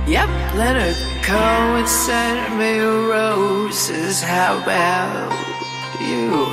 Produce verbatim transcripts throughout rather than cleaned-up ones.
Yep, Leonard Cohen sent me roses. How about you?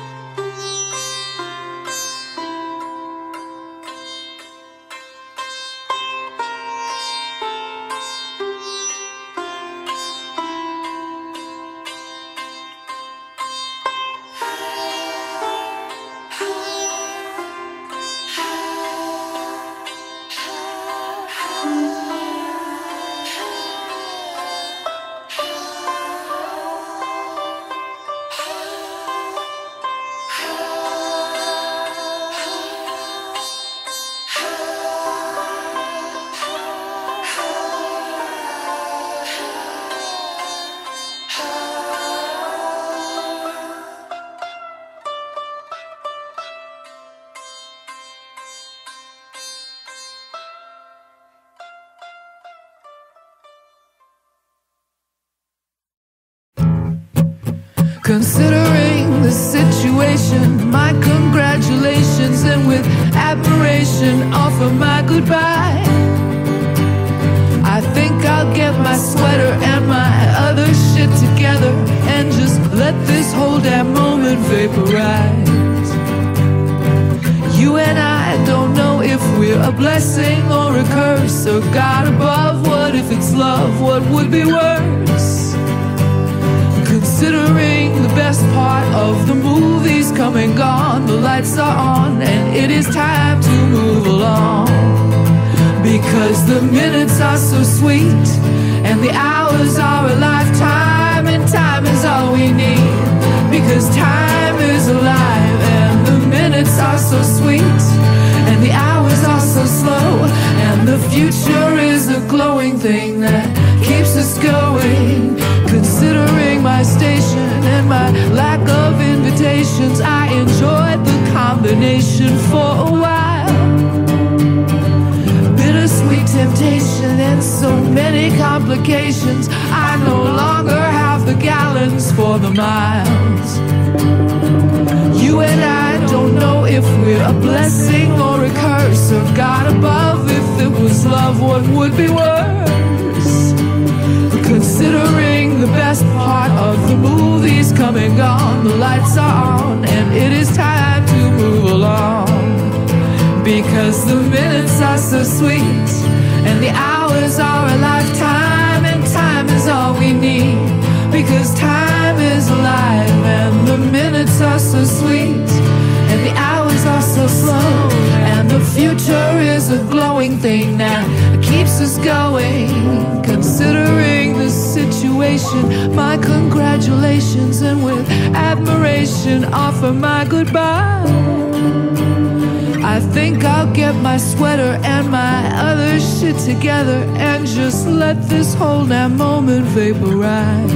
Considering the situation, my congratulations, and with admiration offer my goodbye. I think I'll get my sweater and my other shit together and just let this whole damn moment vaporize. You and I don't know if we're a blessing or a curse, or God above. What if it's love? What would be worse? Considering the best part of the movie's come and gone, the lights are on and it is time to move along. Because the minutes are so sweet and the hours are a lifetime, and time is all we need. Because time is alive and the minutes are so sweet and the hours are so slow, and the future is a glowing thing that keeps us going. Considering my station and my lack of invitations, I enjoyed the combination for a while. Bittersweet temptation and so many complications. I no longer have the gallons for the miles. You and I don't know if we're a blessing or a curse, or God above. If it was love, what would be worse? Considering the best part of the movie's come and gone, the lights are on and it is time to move along. Because the minutes are so sweet and the hours are a lifetime, and time is all we need. Because time is alive and the minutes are so sweet and the hours are so slow, and the future is a glowing thing that keeps us going. Considering the situation, my congratulations, and with admiration offer my goodbye. I think I'll get my sweater and my other shit together and just let this whole damn moment vaporize.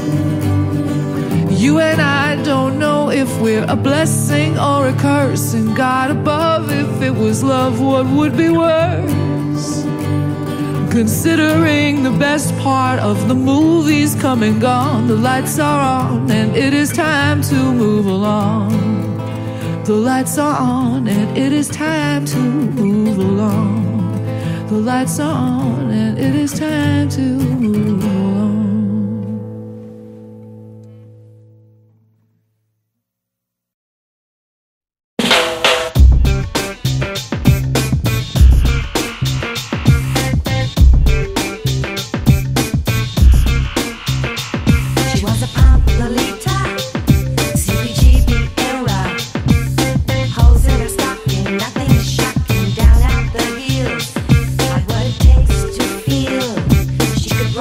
You and I don't know if we're a blessing or a curse, and God above, if it was love, what would be worse? Considering the best part of the movie's come and gone, the lights are on and it is time to move along. The lights are on and it is time to move along. The lights are on and it is time to move along. She could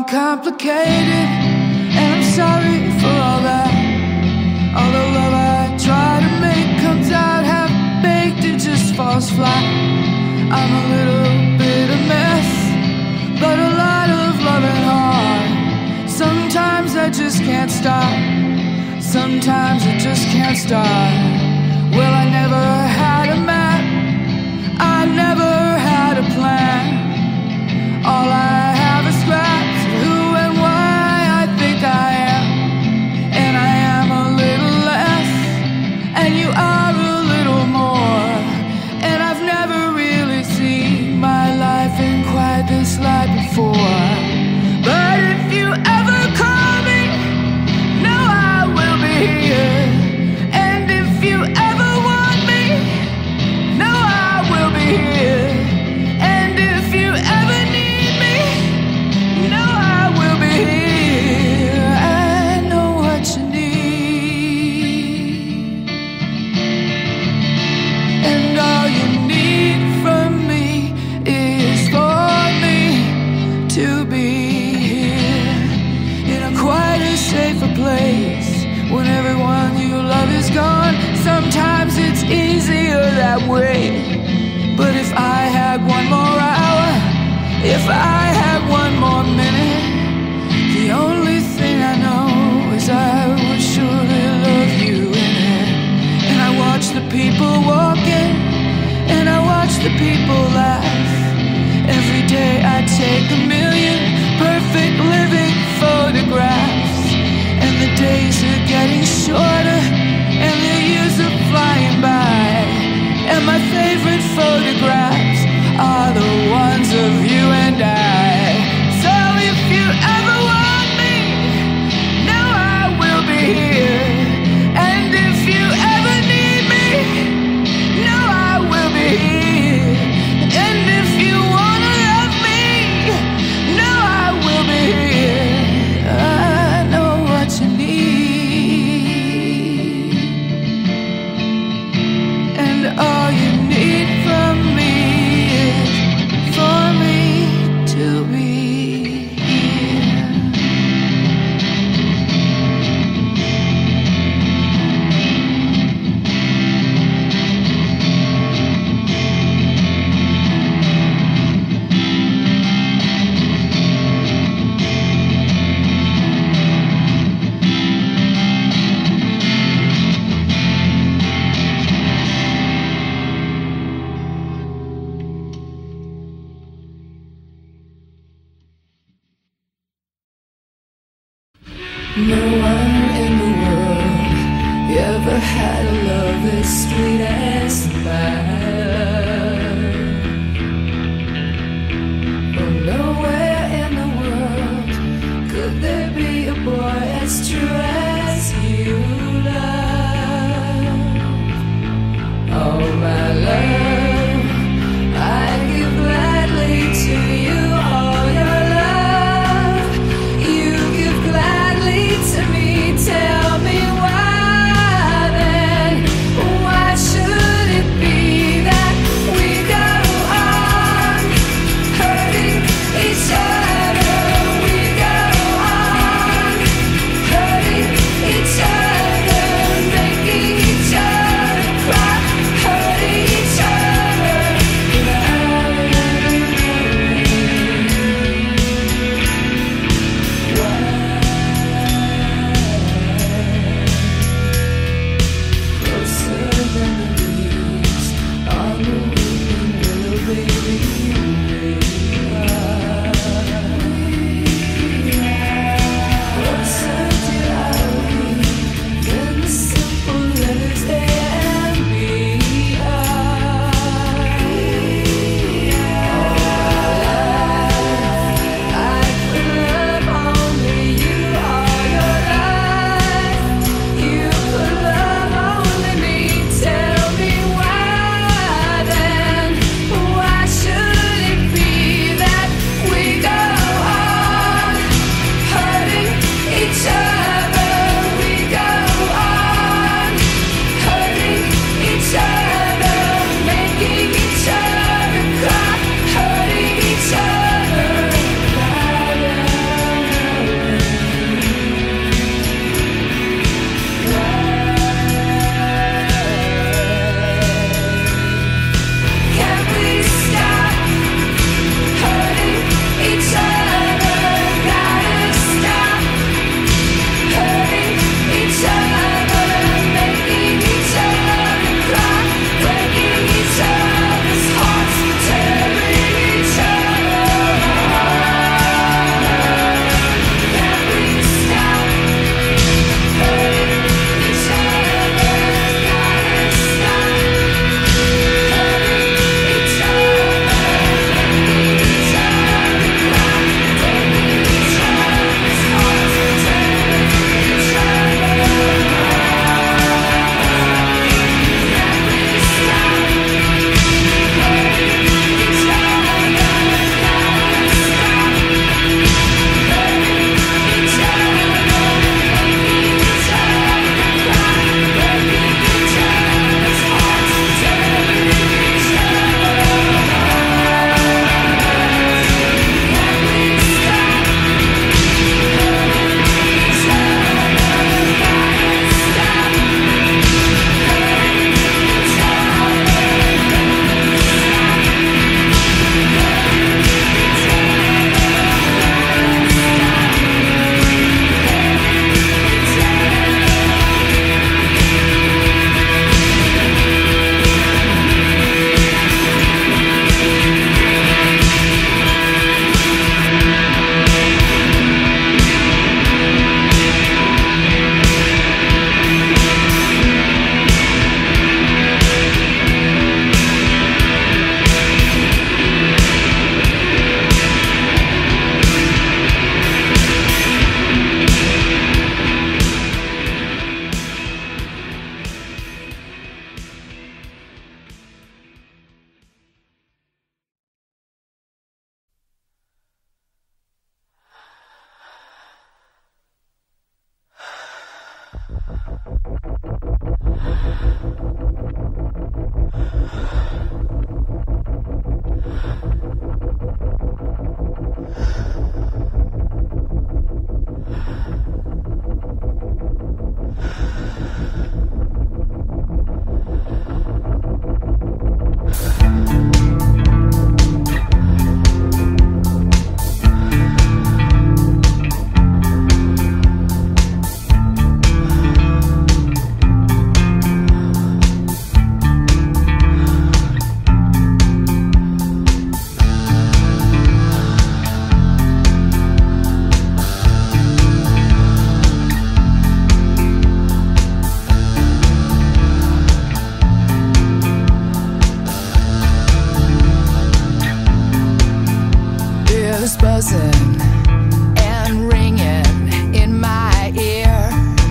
complicated, and I'm sorry for all that. All the love I try to make comes out half-baked, it just falls flat. I'm a little bit of mess, but a lot of loving heart. Sometimes I just can't stop, sometimes I just can't start. Well, I never had a map, I never had a plan. All I have is scraps of who and why I think I am. And I am a little less, and you are a little more. And I've never really seen my life in quite this light before. But if you ever call me, know I will be here. And if you ever want me, know I will be here. And if you ever need me, know I will be here. I know what you need, and all you need from me is for me to be here in a quite a safer place. When everyone you love is gone, sometimes it's easier that way. But if I had one more hour, if I had one more minute, the only thing I know is I would surely love you in it. And I watch the people walking, and I watch the people laugh. Every day I take a million perfect living photographs. And the days are getting shorter, and the years are flying by. And my favorite photographs are the ones of you and I. So if you ever want me, know I will be here. And if you ever need me, know I will be here. And if you wanna love me, know I will be here. I know what you need, and all you need from me is for me to be here. No one in the world ever had a love as sweet as mine. Oh, nowhere in the world could there be a boy as true as you love. Oh, my love, I give gladly to you all your love. You give gladly to me. Tell me why then? Why should it be that we go on hurting each other? We go on hurting each other, making each other cry, hurting each other. Buzzing and ringing in my ear,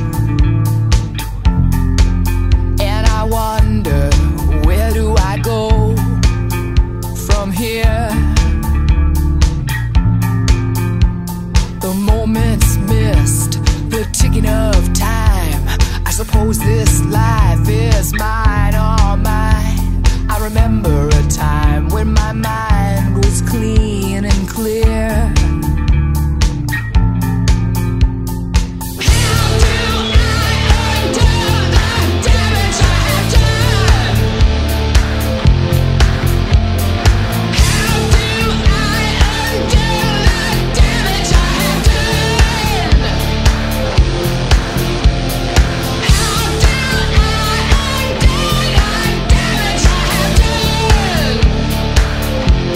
and I wonder, where do I go from here? The moments missed, the ticking of time. I suppose this life is mine, all mine. I remember a time when my mind was clean and clear. How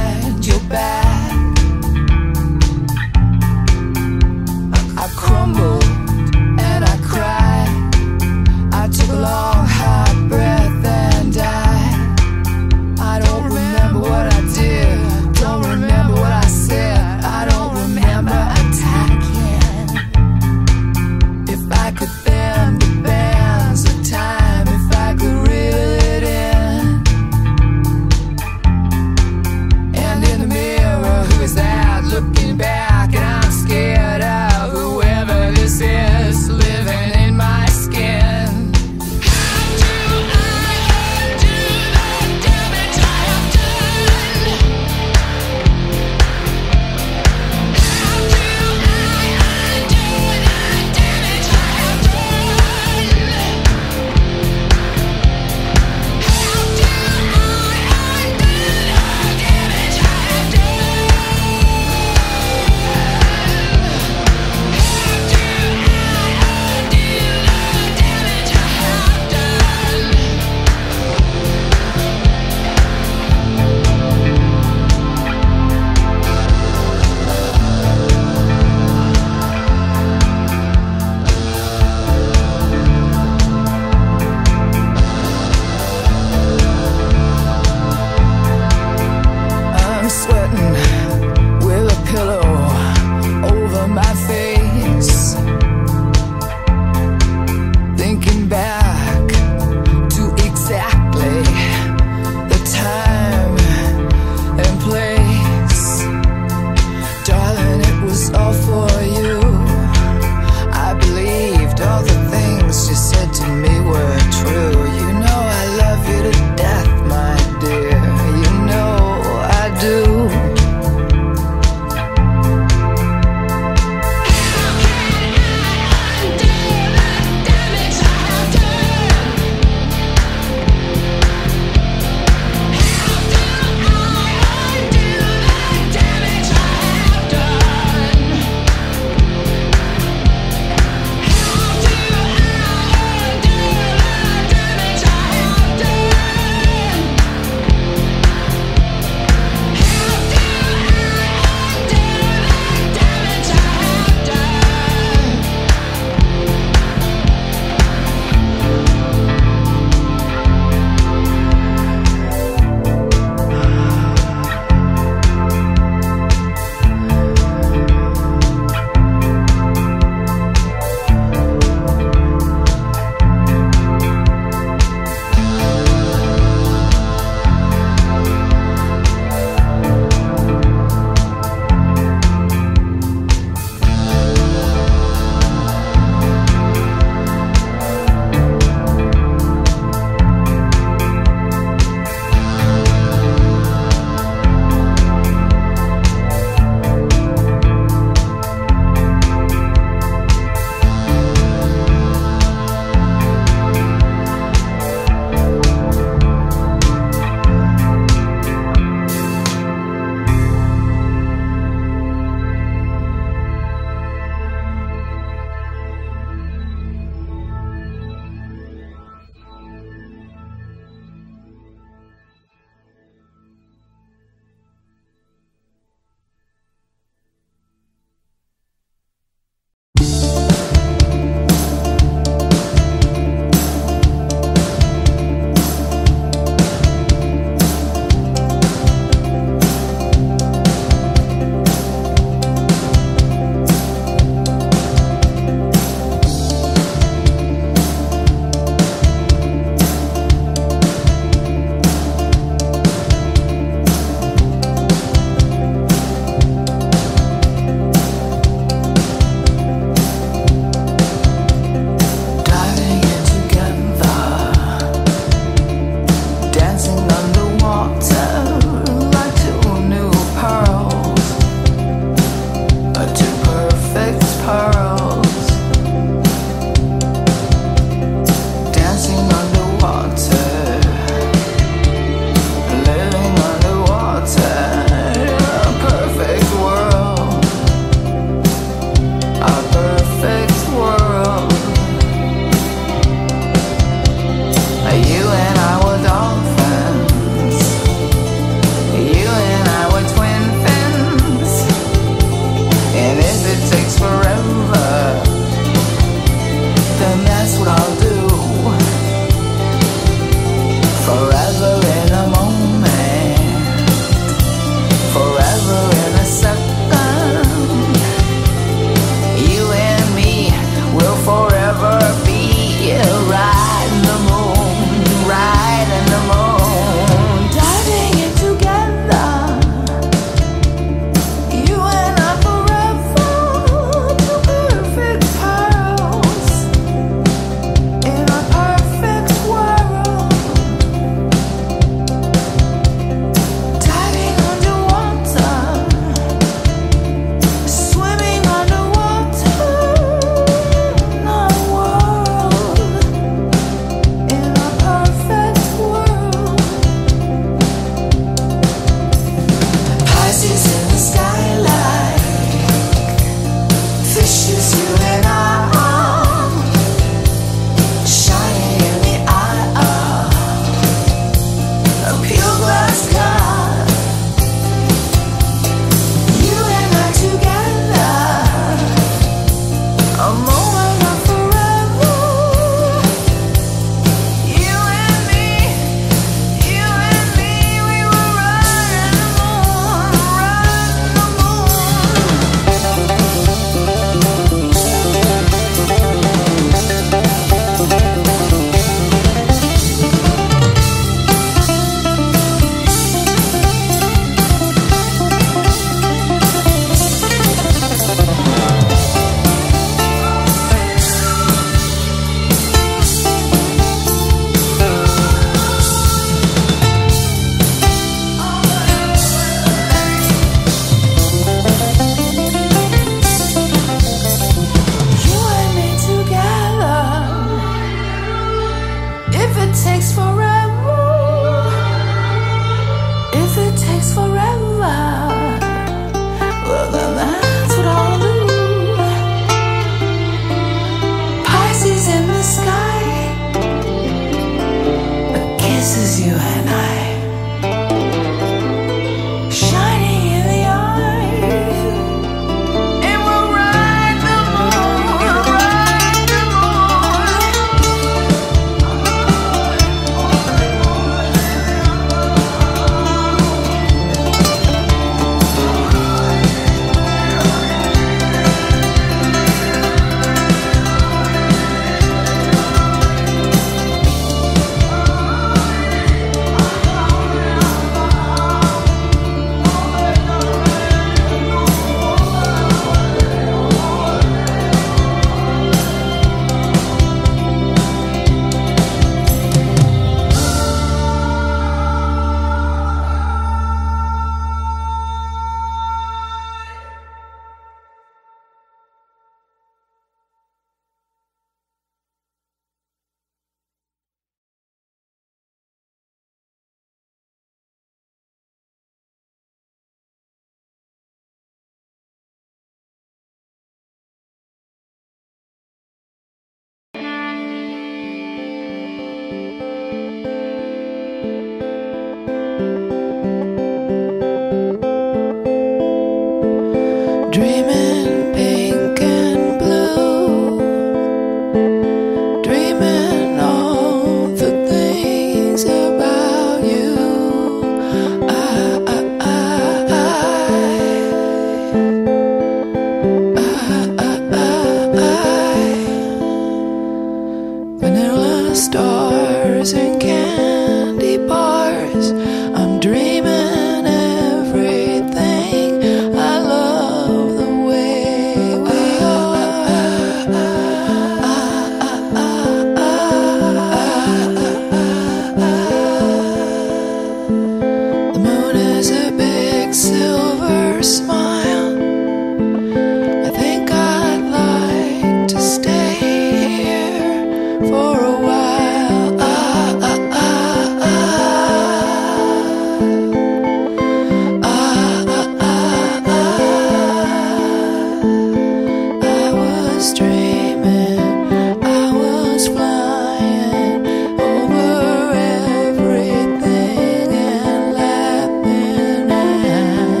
was dreaming, I was flying over everything and laughing and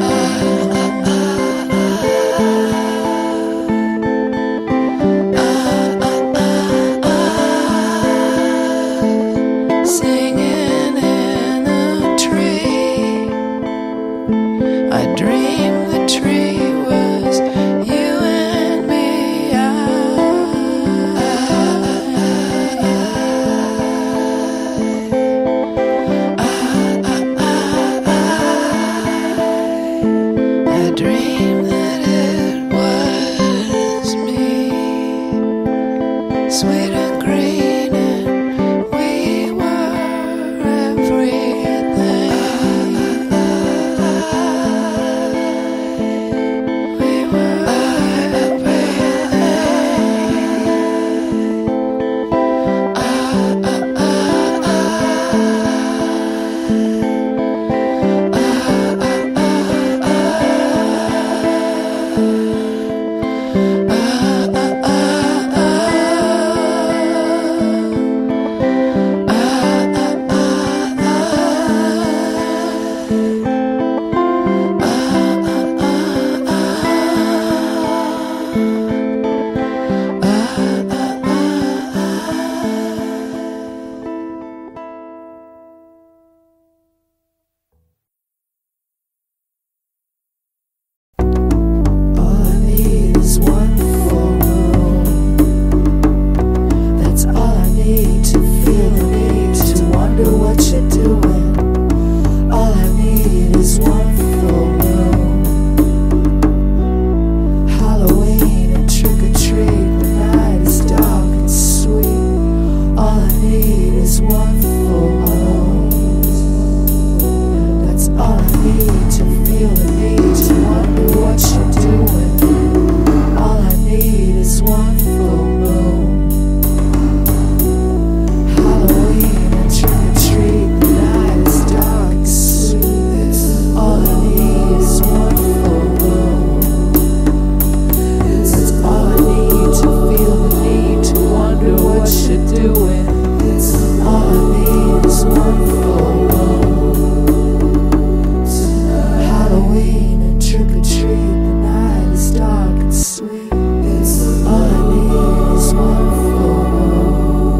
singing in a tree. I dreamed the tree was you and me. I, I, I, I, I, I dreamed that it was me, sweet and green, and we were everything. We were everything. Ah, ah, ah, ah. Ah, ah, ah, ah. Ah, ah, ah, ah. All I need is one full moon. That's all I need to feel the need to wonder what you're doing. All I need is one full moon. Halloween and trick or treat, the night is dark and sweet. All I need is one full moon. That's all I need to feel the need to wonder what you're doing. All I need is one full moon. Halloween and trick or treat, the night is dark and sweet. All I need is one full moon. That's all I need to feel the need to wonder what you're doing. All I need is one full moon. Halloween and trick or treat, the night is dark and sweet. All I need is one full moon.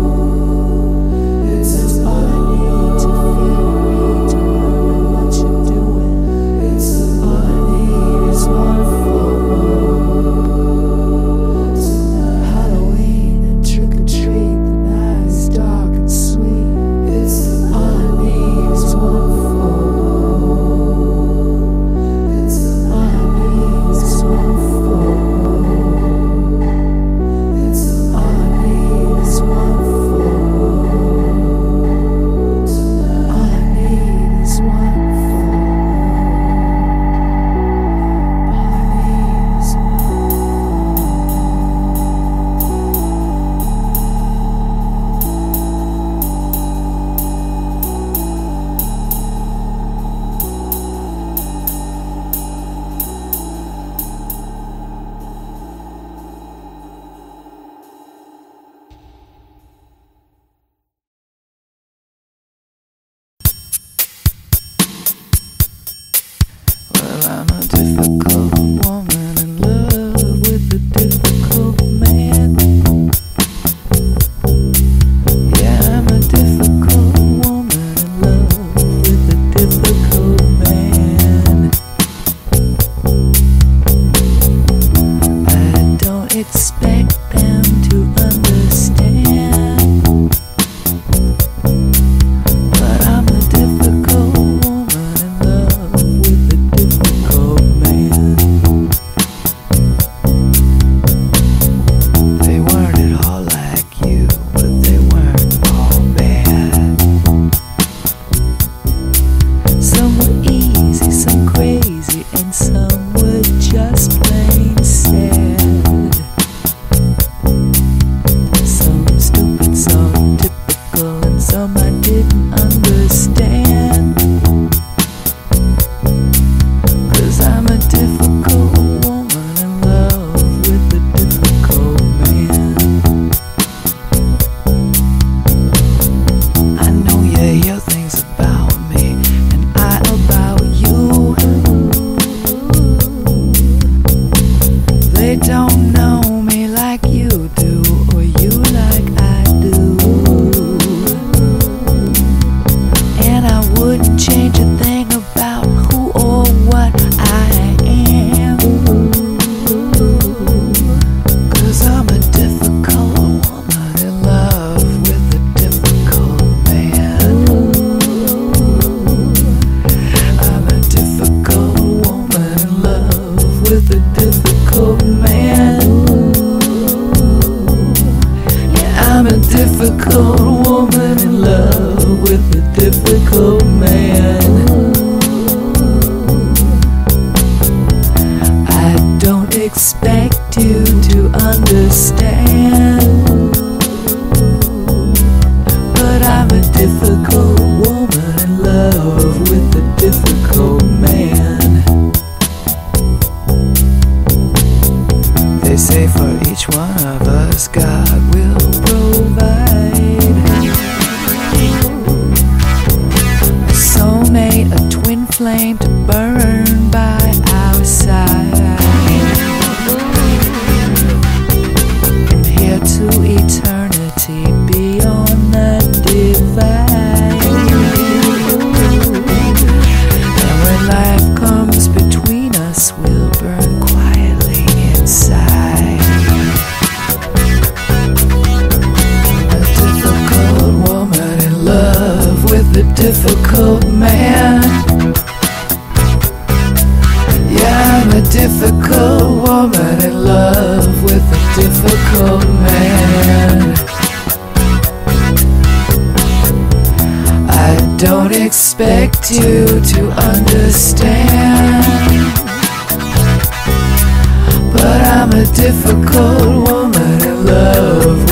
That's all I need to feel the need to wonder what you're doing. All I need is one full moon. Halloween and trick or treat, the night is dark and sweet. All I need is one full moon. All I need is one full moon. All I need is one full moon. All I need is one full moon. All I need is one full moon. Well, I'm a difficult woman in love with a difficult man. Yeah, I'm a difficult woman in love with a difficult man. I don't expect them to understand, but I'm a difficult woman in love with a difficult man. They weren't at all like you, but they weren't all bad. Some were easy, some crazy, and some were just plain sad. understand. But I'm a difficult woman in love with a difficult man. They say for each one of us God will provide a soulmate, a twin flame to burn by our side. From here to eternity, beyond the divide. And when life comes between us, we'll burn quietly inside. A difficult woman in love with a difficult man. Yeah, I'm a difficult woman in love with a difficult man. I don't expect you to understand, but I'm a difficult woman in love